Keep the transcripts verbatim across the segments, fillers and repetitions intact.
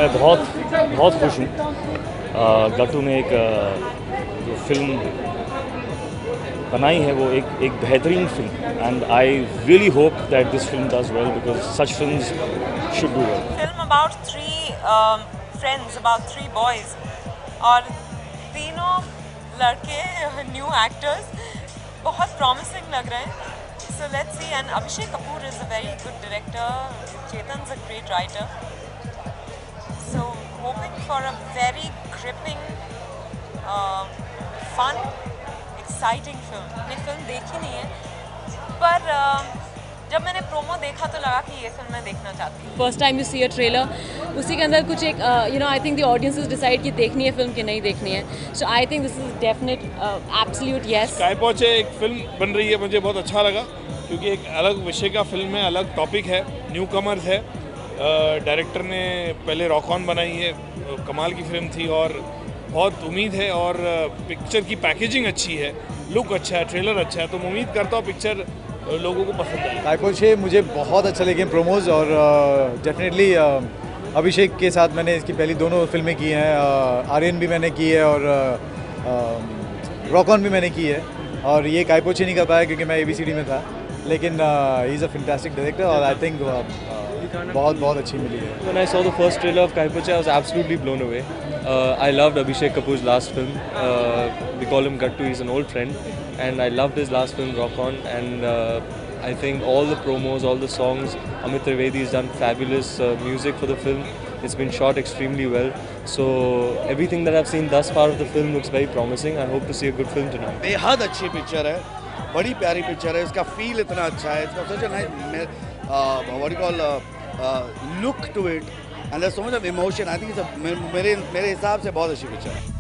मैं बहुत बहुत खुश हूँ। गट्टू ने एक आ, जो फिल्म बनाई है वो एक एक बेहतरीन film, and I really hope that this film does well because such films should do well. Film about three friends, about three boys, और तीनों लड़के न्यू एक्टर्स, बहुत प्रॉमिसिंग लग रहे हैं। So let's see, and Abhishek Kapoor is a very good director. Chetan's a great writer. So hoping for a very gripping, uh, fun, exciting film. मैंने film देखी नहीं है, पर uh, जब मैंने प्रोमो देखा तो लगा कि ये फिल्म मैं देखना चाहती हूँ। First time you see a trailer, उसी के अंदर कुछ एक you know I think the audiences decide कि देखनी है फिल्म कि नहीं देखनी है। So I think this is definite absolute yes. काय पहुंचे एक फिल्म बन रही है, मुझे बहुत अच्छा लगा क्योंकि एक अलग विषय का फिल्म है, अलग टॉपिक है, न्यू कमर्स है। डायरेक्टर ने पहले रॉक ऑन बनाई है, कमाल की फिल्म थी और बहुत उम्मीद है, और पिक्चर की पैकेजिंग अच्छी है, लुक अच्छा है, ट्रेलर अच्छा है, तो मैं उम्मीद करता हूँ पिक्चर लोगों को पसंद आए। काय पहुंचे मुझे बहुत अच्छा लगे प्रोमोज, और डेफिनेटली अभिषेक के साथ मैंने इसकी पहली दोनों फिल्में की हैं, आर्यन भी मैंने की है और रॉक ऑन भी मैंने की है, और ये काय पहुंचे नहीं कर पाया क्योंकि मैं ए बी सी डी में था, लेकिन he is a fantastic director और आई थिंक बहुत बहुत अच्छी मिली है। When I saw the first trailer of Kai Poche, I was absolutely blown away. Uh, I loved Abhishek Kapoor's last film. Uh, we call him Gattu. He's an old friend, and I loved his last film, Rock On. And uh, I think all the promos, all the songs, Amit Trivedi's done fabulous uh, music for the film. It's been shot extremely well. So everything that I've seen thus far of the film looks very promising. I hope to see a good film tonight. बेहद अच्छी picture है, बड़ी प्यारी picture है, इसका feel इतना अच्छा है, इसका such nice what you call look to it, and there so much of emotion. I think मेरे मेरे हिसाब से बहुत अच्छी पिक्चर है।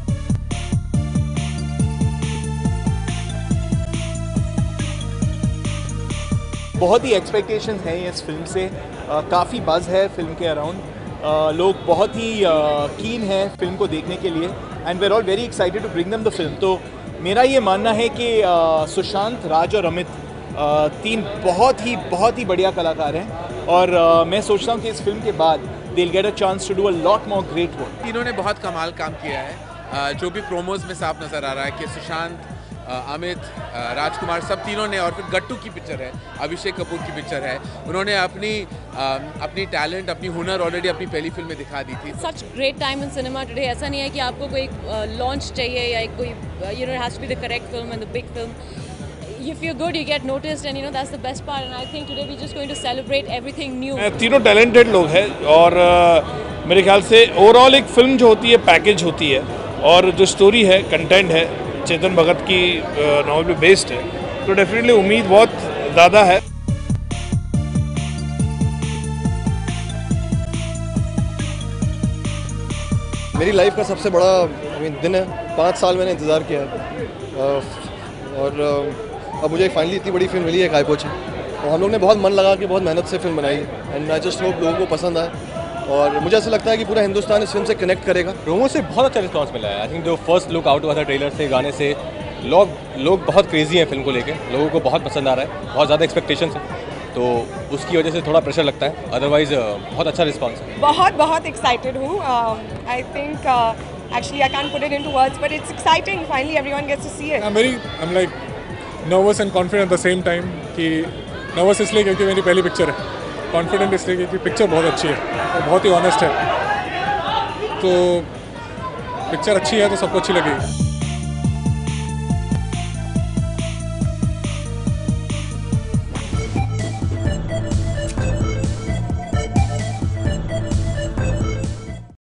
बहुत ही एक्सपेक्टेशंस हैं इस फिल्म से, काफ़ी बज़ है फिल्म के अराउंड, लोग बहुत ही कीन हैं फिल्म को देखने के लिए, and we are all very excited to bring them the film. तो मेरा ये मानना है कि सुशांत, राज और अमित तीन बहुत ही बहुत ही बढ़िया कलाकार हैं, और मैं सोचता हूँ कि इस फिल्म के बाद they will get a chance to do a lot more great work. तीनों ने बहुत कमाल काम किया है, जो भी प्रोमोज में साफ नज़र आ रहा है कि सुशांत, अमित, राजकुमार, सब तीनों ने, और फिर गट्टू की पिक्चर है, अभिषेक कपूर की पिक्चर है, उन्होंने अपनी अपनी टैलेंट, अपनी हुनर ऑलरेडी अपनी पहली फिल्म में दिखा दी थी। Such great time in cinema today. ऐसा नहीं है कि आपको कोई लॉन्च चाहिए या एक कोई you know has to be the correct film and the big film. If you're good, you get noticed, and you know that's the best part. And I think today we're just going to celebrate everything new. तीनों talented लोग हैं, और uh, मेरे ख्याल से overall एक film जो होती है पैकेज होती है, और जो स्टोरी है, कंटेंट है, चेतन भगत की नॉवल पे बेस्ड है, तो डेफिनेटली उम्मीद बहुत ज़्यादा है। मेरी लाइफ का सबसे बड़ा I mean, दिन है, पाँच साल मैंने इंतज़ार किया है, और अब मुझे फाइनली इतनी बड़ी फिल्म मिली है काय पोचे, और हम लोग ने बहुत मन लगा के बहुत मेहनत से फिल्म बनाई, एंड आई जस्ट होप लोगों को पसंद आए, और मुझे ऐसा लगता है कि पूरा हिंदुस्तान इस फिल्म से कनेक्ट करेगा। प्रोमो से बहुत अच्छा रिस्पांस मिला है। आई थिंक जो फर्स्ट लुक आउट हुआ था ट्रेलर से, गाने से, लोग लोग बहुत क्रेजी हैं फिल्म को लेके, लोगों को बहुत पसंद आ रहा है, बहुत ज़्यादा एक्सपेक्टेशंस है, तो उसकी वजह से थोड़ा प्रेशर लगता है, अदरवाइज बहुत अच्छा रिस्पांस है। बहुत बहुत एक्साइटेड हूँ। I think actually I can't put it into words, but it's exciting, finally everyone gets to see it. I am very I am like nervous and confident at the same time, कि nervous इसलिए क्योंकि मेरी पहली picture है, confident इसलिए क्योंकि picture बहुत अच्छी है और बहुत ही ऑनेस्ट है, तो पिक्चर अच्छी है तो सबको अच्छी लगेगी।